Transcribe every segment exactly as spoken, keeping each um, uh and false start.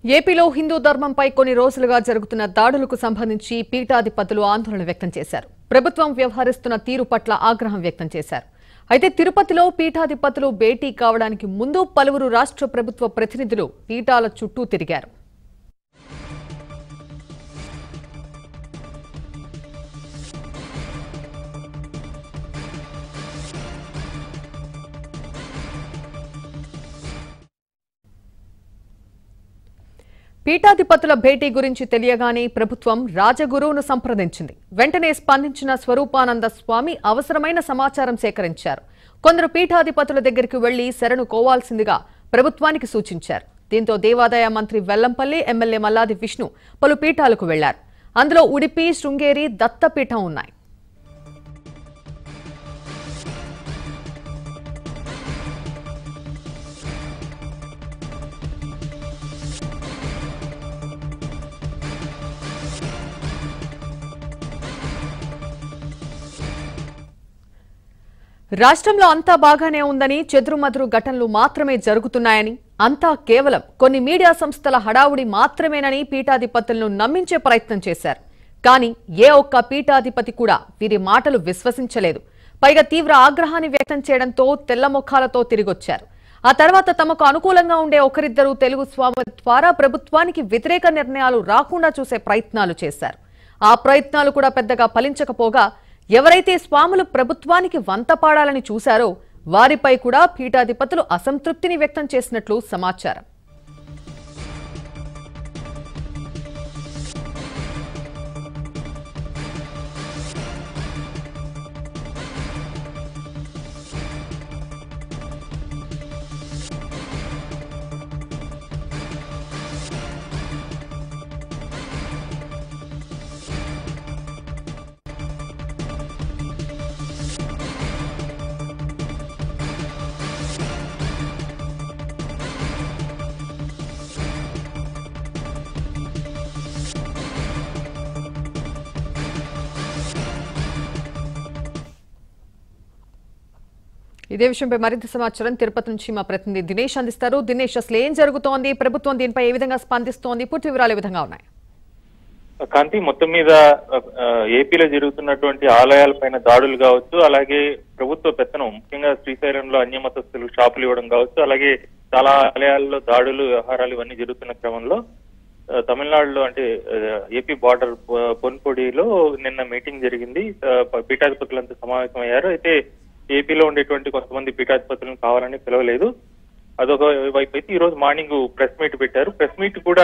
ఏపీలో హిందూ ధర్మంపై కొన్ని రోజులుగా జరుగుతున్న దాడులకు సంబంధించి పీఠాధిపతులు ఆందోళన వ్యక్తం చేశారు. ప్రభుత్వం వ్యవహరిస్తున్న తీరు పట్ల ఆగ్రహం వ్యక్తం చేశారు. అయితే తిరుపతిలో పీఠాధిపతులు భేటీ కావడానికి ముందు పలువురు రాష్ట్ర ప్రభుత్వ ప్రతినిధులు పీఠాల చుట్టూ తిరిగారు. పీఠాధిపతుల భేటీ గురించి తెలియగానే ప్రభుత్వం రాజగురువును సంప్రదించింది. వెంటనే స్పందించిన స్వరూపానంద స్వామి అవసరమైన సమాచారం సేకరించారు. కొందరు పీఠాధిపతుల దగ్గరికి వెళ్లి శరణు కోవాల్సిందిగా ప్రభుత్వానికి సూచించారు. దీంతో దేవాదాయ మంత్రి వెల్లంపల్లి, ఎమ్మెల్యే మల్లాది విష్ణు పలు పీఠాలకు వెళ్లారు. అందులో ఉడిపి, శృంగేరి, దత్తపీఠం ఉన్నాయి. రాష్ట్రంలో అంతా బాగానే ఉందని, చెదురుమదురు ఘటనలు మాత్రమే జరుగుతున్నాయని, అంతా కేవలం కొన్ని మీడియా సంస్థల హడావుడి మాత్రమేనని పీఠాధిపతులను నమ్మించే ప్రయత్నం చేశారు. కానీ ఏ ఒక్క పీఠాధిపతి కూడా వీరి మాటలు విశ్వసించలేదు. పైగా తీవ్ర ఆగ్రహాన్ని వ్యక్తం చేయడంతో తెల్లముఖాలతో తిరిగొచ్చారు. ఆ తర్వాత తమకు అనుకూలంగా ఉండే ఒకరిద్దరు తెలుగు స్వాముల ద్వారా ప్రభుత్వానికి వ్యతిరేక నిర్ణయాలు రాకుండా చూసే ప్రయత్నాలు చేశారు. ఆ ప్రయత్నాలు కూడా పెద్దగా ఫలించకపోగా ఎవరైతే స్వాములు ప్రభుత్వానికి వంతపాడాలని చూశారో వారిపై కూడా పీఠాధిపతులు అసంతృప్తిని వ్యక్తం చేసినట్లు సమాచారం. ఇదే విషయంపై మరింత సమాచారం తిరుపతి నుంచి మా ప్రతినిధి దినేష్ అందిస్తారు. దినేష్, అసలు ఏం జరుగుతోంది, ప్రభుత్వం దీనిపై ఏ విధంగా స్పందిస్తోంది, పూర్తి వివరాలు ఏ విధంగా ఉన్నాయి? కాంతి, మొత్తం మీద ఏపీలో జరుగుతున్నటువంటి ఆలయాలపైన దాడులు కావచ్చు, అలాగే ప్రభుత్వ పెత్తనం, ముఖ్యంగా శ్రీశైలంలో అన్యమతస్థులు షాపులు ఇవ్వడం కావచ్చు, అలాగే చాలా ఆలయాల్లో దాడులు, వ్యవహారాలు ఇవన్నీ జరుగుతున్న క్రమంలో తమిళనాడులో అంటే ఏపీ బార్డర్ పొన్పొడిలో నిన్న మీటింగ్ జరిగింది. పీఠాధిపతులంతా సమావేశమయ్యారు. అయితే ఏపీలో ఉండేటువంటి కొంతమంది పీఠాధిపతులను కావాలని పిలవలేదు. అదొక వైపు అయితే ఈ రోజు మార్నింగ్ ప్రెస్ మీట్ పెట్టారు. ప్రెస్ మీట్ కూడా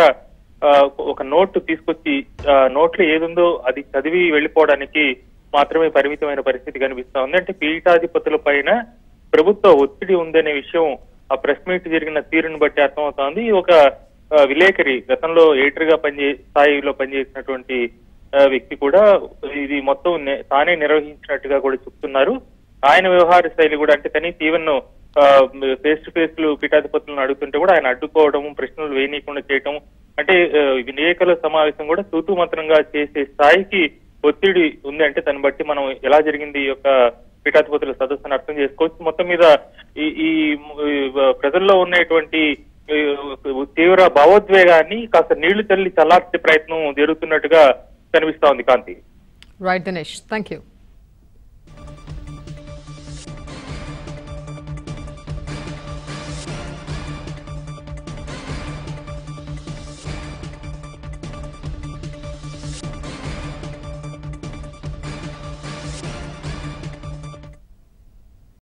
ఒక నోట్ తీసుకొచ్చి నోట్లో ఏదుందో అది చదివి వెళ్లిపోవడానికి మాత్రమే పరిమితమైన పరిస్థితి కనిపిస్తా ఉంది. అంటే పీఠాధిపతుల పైన ప్రభుత్వ ఒత్తిడి ఉందనే విషయం ఆ ప్రెస్ మీట్ జరిగిన తీరుని బట్టి అర్థమవుతోంది. ఒక విలేకరి, గతంలో ఎడిటర్ గా పనిచే స్థాయిలో పనిచేసినటువంటి వ్యక్తి కూడా ఇది మొత్తం తానే నిర్వహించినట్టుగా కూడా చెప్తున్నారు. ఆయన వ్యవహార శైలి కూడా, అంటే కనీసం ఈవెన్ ఫేస్ టు ఫేస్ లు పీఠాధిపతులను అడుగుతుంటే కూడా ఆయన అడ్డుకోవడం, ప్రశ్నలు వేయనీయకుండా చేయటం, అంటే విలేకరుల సమావేశం కూడా తూతూ మంత్రంగా చేసే స్థాయికి ఒత్తిడి ఉంది. అంటే దాన్ని బట్టి మనం ఎలా జరిగింది ఈ యొక్క పీఠాధిపతుల సదస్సును అర్థం చేసుకోవచ్చు. మొత్తం మీద ఈ ఈ ప్రజల్లో ఉన్నటువంటి తీవ్ర భావోద్వేగాన్ని కాస్త నీళ్లు చల్లి చల్లార్చే ప్రయత్నం జరుగుతున్నట్టుగా కనిపిస్తా ఉంది. Kanthi. Right Dinesh, thank you.